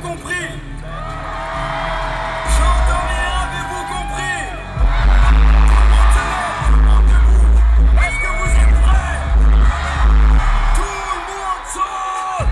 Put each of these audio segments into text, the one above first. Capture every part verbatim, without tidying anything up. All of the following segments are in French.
compris? J'entends rien, avez-vous compris? Maintenant, tout le monde debout. Est-ce que vous êtes prêts? Tout le monde saute.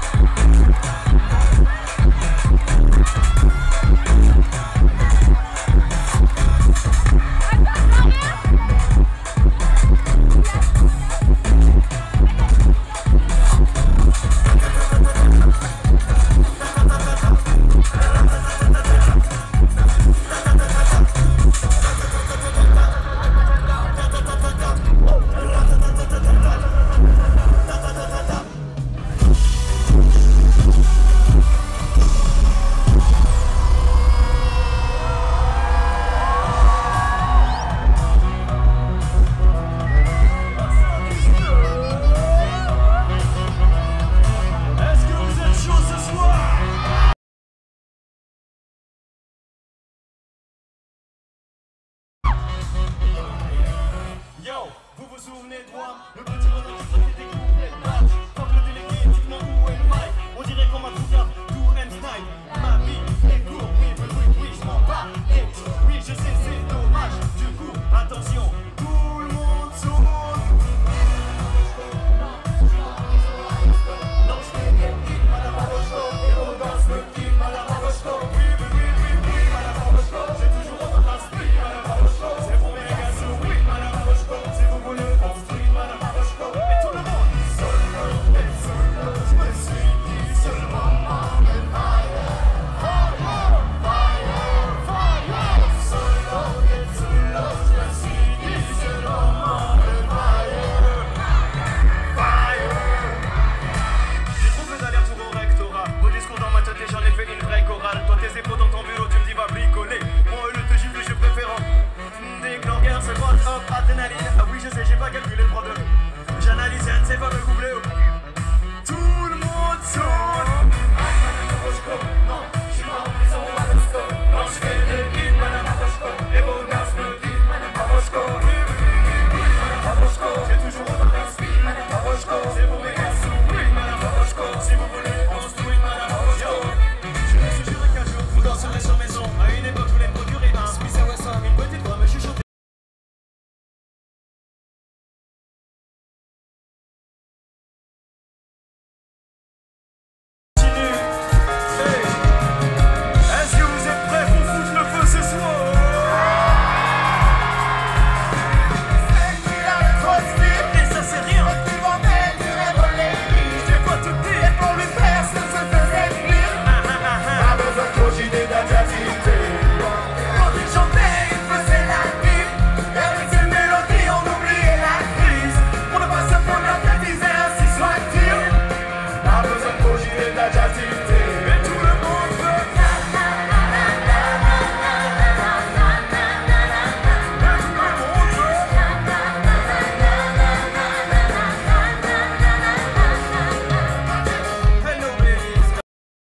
Yo, vous vous souvenez de moi, le petit renard qui sortait des couplets de match. Quand le délégué dit non, où est le mic? On dirait qu'on m'a tout bien, tout and snipe. Ma vie est courte, oui, oui, oui, oui, je m'en bats. Et oui, je sais, c'est dommage. Du coup, attention, tout le monde saute. Non, je fais des hits, Madame Arochko. Et on danse le kick, Madame Arochko. Oui, oui, oui, oui, oui, Madame Arochko. J'ai toujours autant d'inspi, Madame Arochko. C'est pour mes gars sous, oui, Madame Arochko. Si vous voulez construire, Madame Arochko. Et tout le monde. Solo, et solo, je me suis dit seulement en fire. Fire, fire, fire. Solo, et solo, je me suis dit seulement en fire. Fire. J'ai trop fait d'aller-retour au rectorat. Vos discours dans ma tête et j'en ai fait une vraie chorale. Toi tes épaules dans ton bureau, tu me dis va bricoler. Moi au lieu de te gifler, je préfère en des clangueurs, c'est quoi hop, adrénaline. Ah oui je sais, j'ai pas calculé le droit de. J'analyse un de ces fameux couplets. Tout le monde saute. Non, je suis pas en prison à Moscou. Non, je fais des hits, Madame Arochko. Et vos gars me disent Madame Arochko. Oui, oui, oui, oui, Madame Arochko. J'ai toujours autant d'inspi, Madame Arochko. C'est pour mes gars sous, oui, Madame Arochko. Si vous voulez, on se tweet, Madame Arochko. Je me suis juré qu'un jour, vous danserez sur maison. À une époque, je voulais me procurer un Smith and Wesson. Une petite voix me chuchotait. Est-ce que vous êtes prêts pour foutre le feu ce soir? Et ça c'est rien. J'ai pas tout dit. Ah, ah, ah, ah. Quand il chantait, il faisait la bif. Et avec ses mélodies, on oubliait la crise. On ne pas se prendre la tête, disait ainsi soit-il. Mais tout le monde veut. Hello ladies.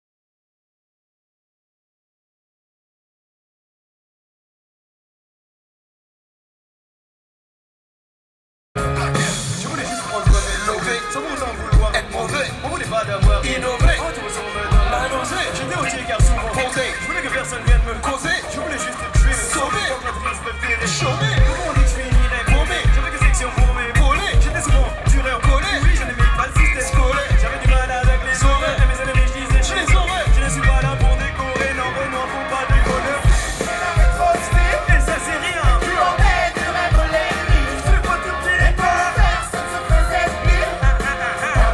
Je voulais juste prendre comme élevé, sans pour autant vouloir être mauvais. On voulait pas d'avoir innové. Oh, tout ça, on me donne la nausée. J'étais au tir car souvent posé. Je voulais que personne vienne me causer. Je voulais juste te tuer, me sauver. Quand la triste me fait des chômés. Comment on dit que je finirais paumé? J'avais que section pour m'épauler. J'étais souvent duré en collé. Oui, je n'aimais pas le système scolaire. J'avais du mal avec les horaires. Et mes ennemis, je disais, je les aurais. Je ne suis pas là pour décorer. Non, Renoir, faut pas déconner. Et ça, c'est rien. Je fais pas tout dire. Ah, ah, ah, ah.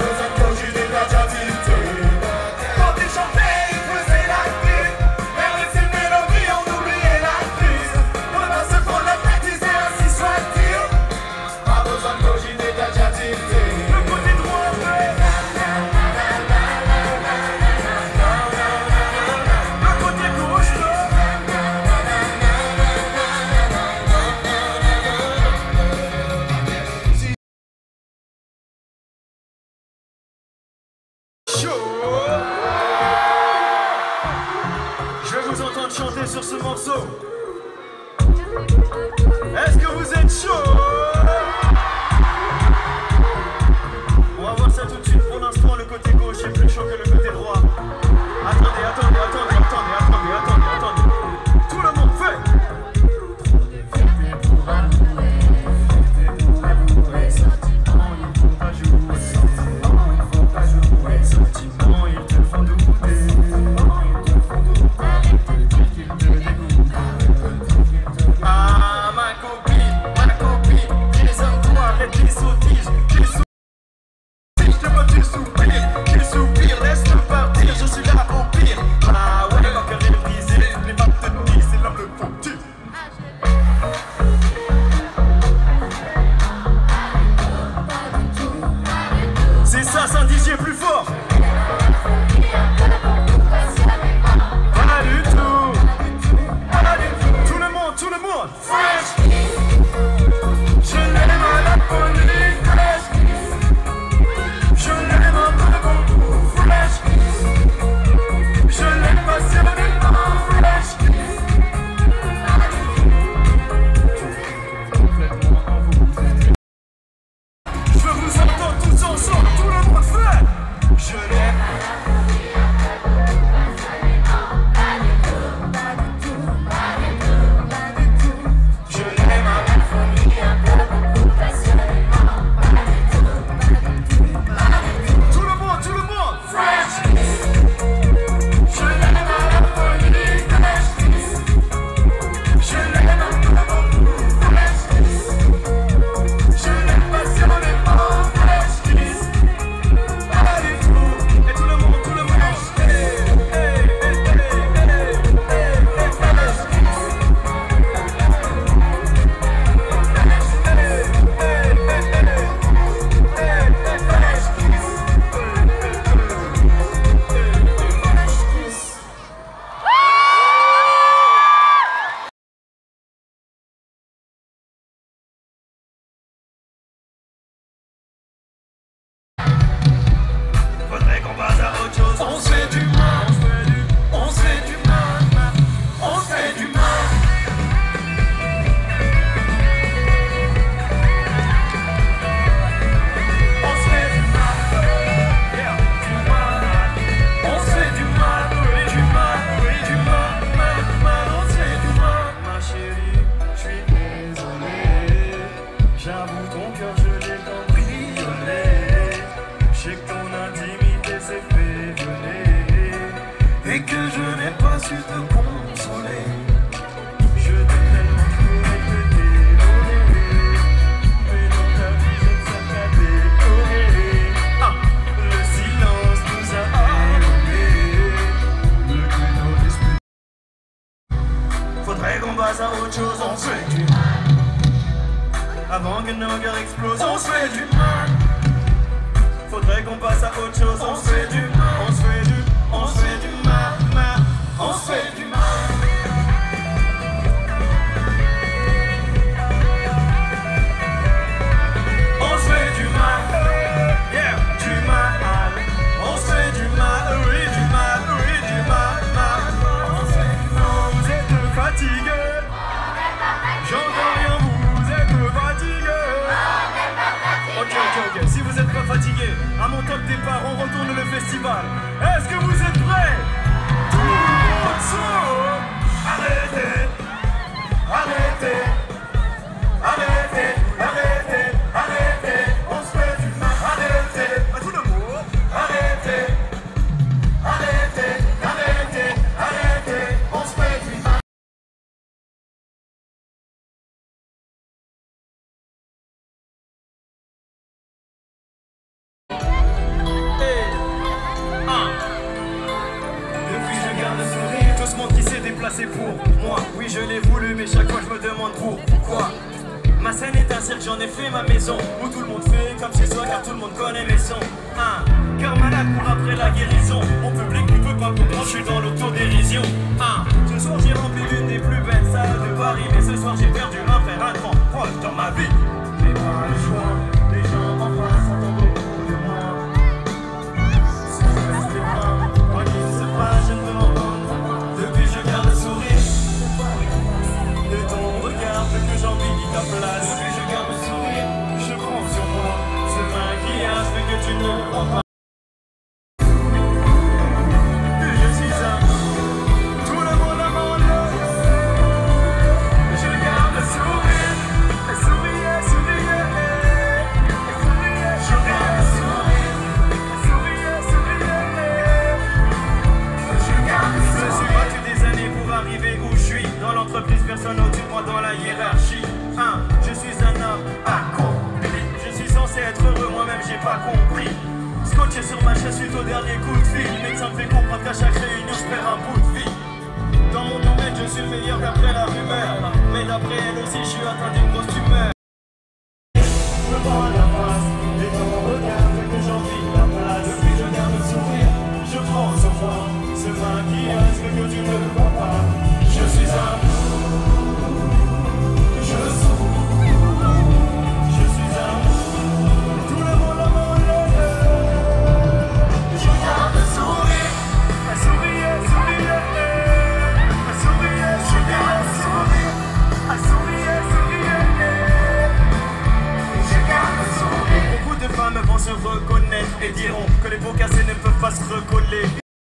Je l'aime. Avant que nos cœurs explosent, on se fait du mal. Faudrait qu'on passe à autre chose. On se fait du mal, on se fait du, on se fait du mal, mal. On se fait du mal. On se fait du mal, yeah, du mal. On se fait du mal, oui, du mal, oui, du mal, mal. On se fait du mal. Vous êtes fatigués, j'entends rien, vous êtes fatigués. Ok, ok, ok, si vous êtes pas fatigués, à mon top départ, on retourne le festival. Est-ce que vous êtes prêts? Tout le monde saut. Arrêtez, arrêtez, arrêtez, arrêtez, arrêtez. On se fait du mal, arrêtez, à tout le monde. Arrêtez, arrêtez, arrêtez, arrêtez. On se fait du mal. Déplacé pour moi, oui je l'ai voulu, mais chaque fois je me demande pourquoi. Ma scène est un cirque, j'en ai fait ma maison, où tout le monde fait comme chez soi car tout le monde connaît mes sons. Un cœur malade pour après la guérison, mon public ne peut pas comprendre, je suis dans l'autodérision. Un ce soir j'ai rempli l'une des plus belles salles de Paris, mais ce soir j'ai perdu un frère, un grand proche dans ma vie. J'ai pas le choix, les gens en face attendent beaucoup de moi. Si je baisse les bras, quoi qu'il se passe, je ne peux m'entendre. Depuis je garde le sourire de ton regard, plus que j'envie qui ta place. Depuis je garde le sourire, je prends sur moi ce maquillage, fait que tu ne le crois pas. Je suis un, tout le monde a mon œil. Je garde le sourire, et souriez, souriez, et souriez. Je garde le sourire, et souriez, souriez. Je garde le sourire. Je suis battu des années pour arriver où je suis. Dans l'entreprise, personne au-dessus de moi dans la hiérarchie. Un, je suis un homme accompli. Je suis censé être heureux, moi-même j'ai pas compris. Scotché sur ma chaise suite au dernier coup de fil. Mais ça me fait comprendre qu'à chaque réunion je perds un bout de vie. Dans mon domaine je suis le meilleur d'après la rumeur. Mais d'après elle aussi je suis atteint d'une grosse tumeur. Je me prends la face, et ton regard fait que j'envie la place. Depuis je garde le sourire, je prends sur moi ce maquillage fait que tu ne le vois pas. Je suis un, je suis, je suis un, tout le monde a mon œil. Je garde le sourire, un sourire, sourire, un sourire, je garde le sourire, un sourire, sourire, je garde le sourire. se recoller.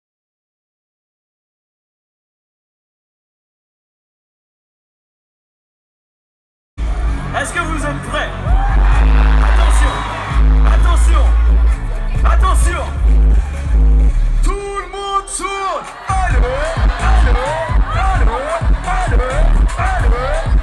Est-ce que vous êtes prêts? Attention, attention, attention. Tout le monde tourne. Allez, allez, allez, allez, allez,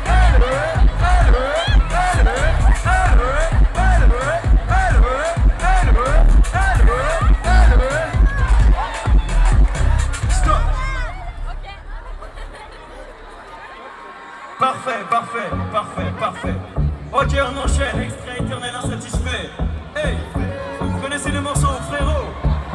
Parfait, parfait, parfait, parfait. Ok, on enchaîne, extrait éternel insatisfait. Hey, vous connaissez le morceau, frérot?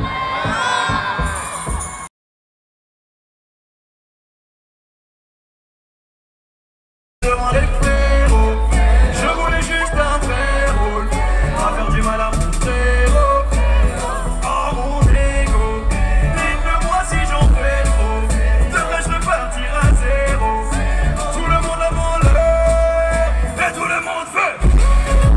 Devant les frérots, je voulais juste un vrai rôle, pas faire du mal à mon frérot. Oh mon ego, dites-le-moi si j'en fais trop, devrais-je repartir à zéro? Tout le monde avant l'heure, et tout le monde fait.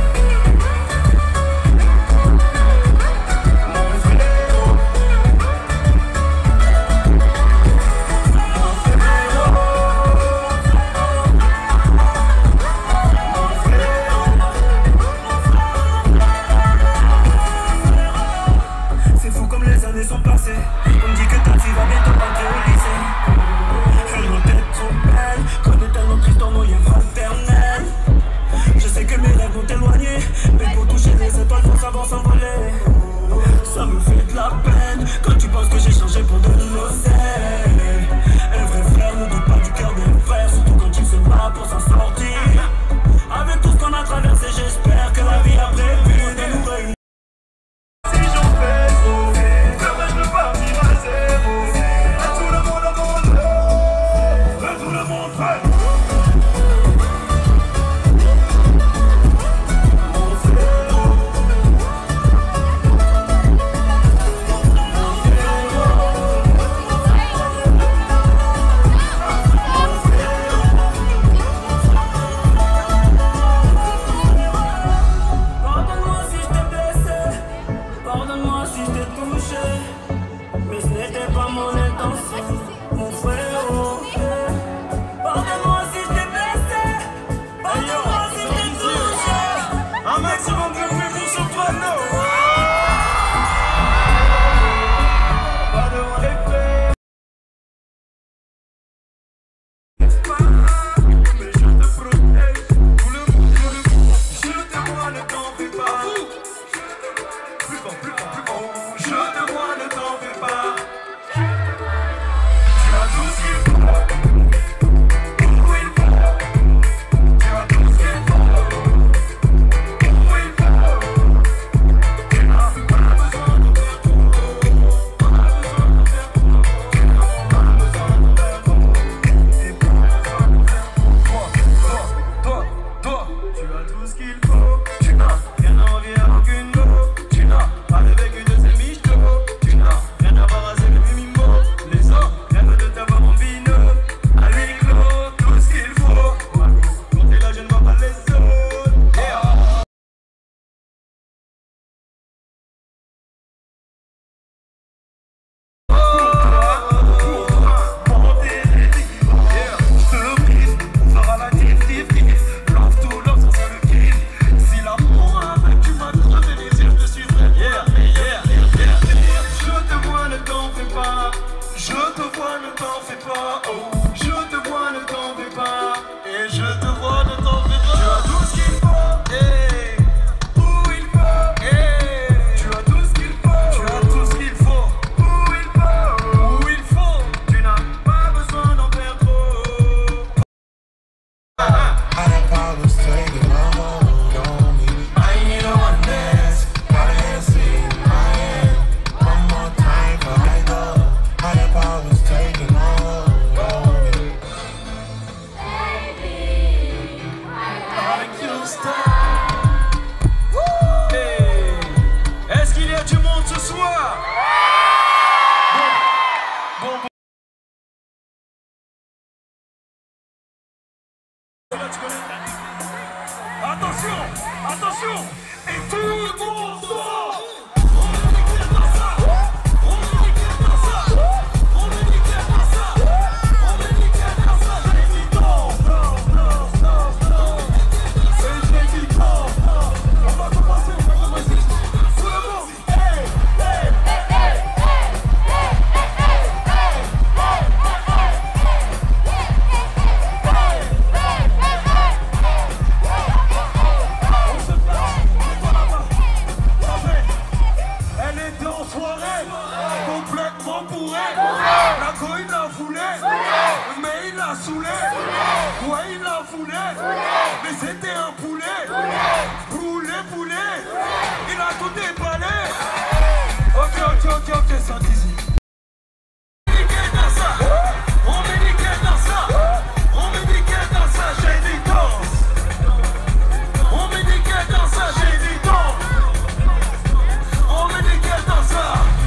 tout déballé. Ok, ok, ok, ok, ça d'ici. On met nickel dans ça. On met nickel dans ça. On met nickel dans ça, j'ai dit danse. On met nickel dans ça, j'ai dit danse. On met nickel dans ça.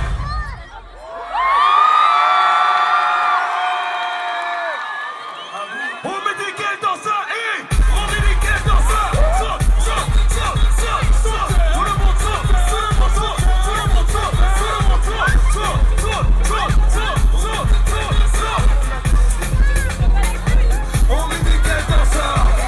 On met nickel dans ça, et on met nickel dans ça. Ça, ça, ça, ça, ça. Tout le monde ça, tout le monde ça, tout le monde ça, tout le monde ça, ça, ça, ça, ça, ça, ça. On met nickel dans ça.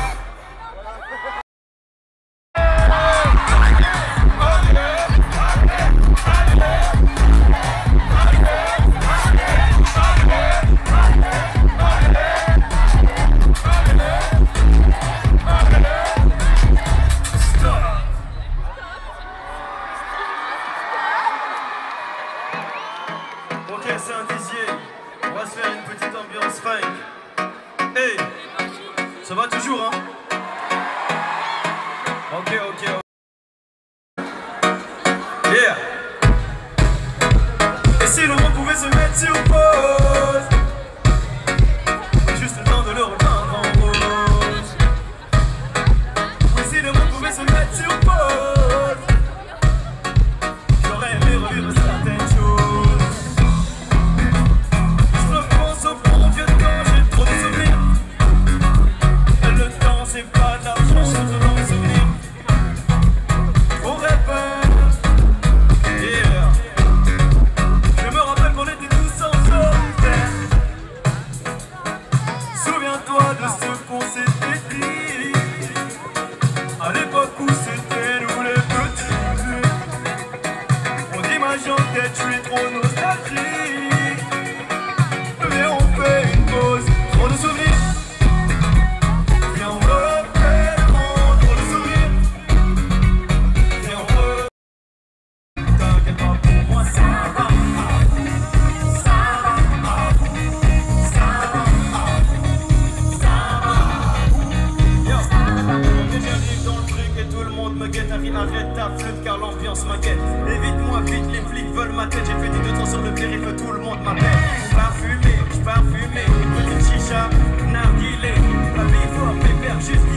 Ok, c'est un dizier. On va se faire une petite ambiance funk. Hey, ça va toujours, hein? Ok, ok. Yeah. Et si le monde pouvait se mettre sur pause, juste le temps de le repeindre en rose. Et si le monde pouvait se mettre sur pause, j'aurais aimé revivre certaines choses. Je repense au bon vieux temps, j'ai trop de souvenirs. Le temps c'est pas de l'argent, c'est de longs souvenirs. On répète, yeah. Je me rappelle qu'on était tous ensemble. Souviens-toi de ce qu'on s'était dit à l'époque où c'était nous les petits. On imagine que tu es trop nostalgique. Mais on fait une pause, trop de souvenirs. Viens on refait trop de souvenirs. Viens on refait. T'inquiète pas pour moi, ça va. Ça va. Ça va. Ça va. Yo. Ok, j'arrive dans le truc et tout le monde me guette. Harry, arrête ta flûte car l'ambiance m'inquiète. Évite-moi vite, les flics veulent ma tête. J'ai fait du deux temps sur le périph', tout le monde m'appelle. Parfumé, j'pars fumer, petite chicha, narguilé. La vie fort, pépère, juste